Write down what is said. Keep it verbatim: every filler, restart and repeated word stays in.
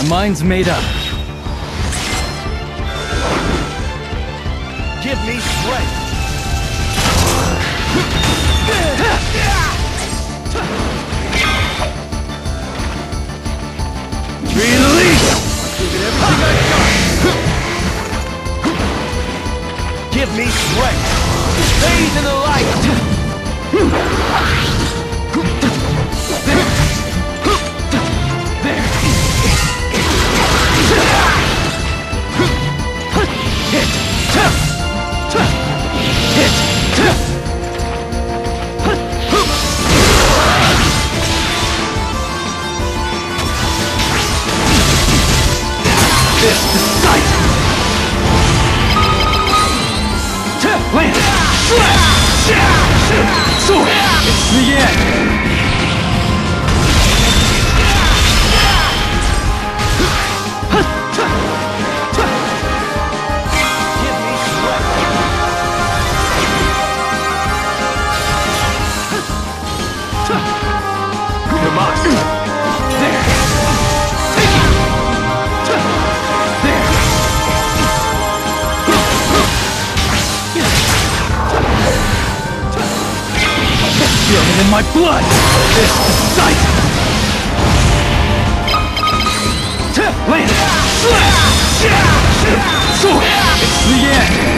mind's made up. Give me strength. Release! Give it everything I've got. Give me strength. Bathe in the light. This is sight! Land! Slash! Sword! It's the end! Give me strength. Come on! There! Feel it in my blood! This is sight! Land! Slash! Sword! It's the end!